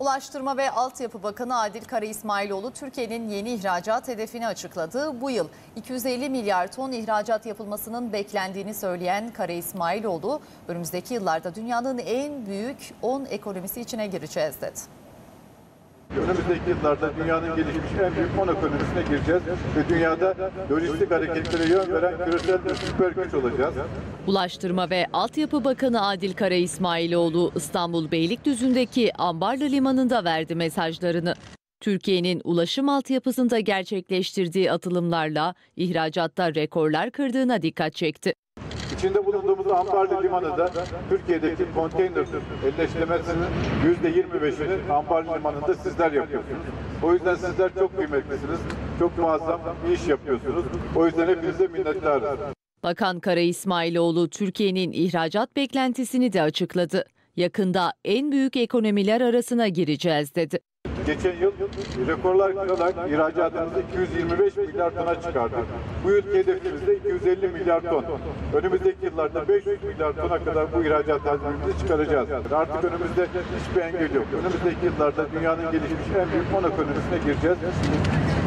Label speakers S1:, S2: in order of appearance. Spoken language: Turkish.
S1: Ulaştırma ve Altyapı Bakanı Adil Kara İsmailoğlu Türkiye'nin yeni ihracat hedefini açıkladı. Bu yıl 250 milyar ton ihracat yapılmasının beklendiğini söyleyen Kara İsmailoğlu, önümüzdeki yıllarda dünyanın en büyük 10 ekonomisi içine gireceğiz dedi.
S2: Önümüzdeki yıllarda dünyanın gelişmiş en büyük 10 ekonomisine gireceğiz ve dünyada lojistik hareketlere yön veren küresel bir süper güç olacağız.
S3: Ulaştırma ve Altyapı Bakanı Adil Kara İsmailoğlu İstanbul Beylikdüzü'ndeki Ambarlı Limanı'nda verdi mesajlarını. Türkiye'nin ulaşım altyapısında gerçekleştirdiği atılımlarla ihracatta rekorlar kırdığına dikkat çekti.
S2: İçinde bulunduğumuz Ambarlı Limanı da Türkiye'deki konteyner elleştirmesinin %25'ini Ambarlı Limanı'nda sizler yapıyorsunuz. O yüzden sizler çok kıymetlisiniz, çok muazzam bir iş yapıyorsunuz. O yüzden hepinize minnettarız.
S3: Bakan Kara İsmailoğlu Türkiye'nin ihracat beklentisini de açıkladı. Yakında en büyük ekonomiler arasına gireceğiz dedi.
S2: Geçen yıl rekorlar kırarak ihracatımızı 225 milyar tona çıkardık. Bu yılki hedefimiz de 250 milyar ton. Önümüzdeki yıllarda 500 milyar tona kadar bu ihracat hacmimizi çıkaracağız. Artık önümüzde hiçbir engel yok. Önümüzdeki yıllarda dünyanın gelişmiş en büyük 10 ekonomisine gireceğiz.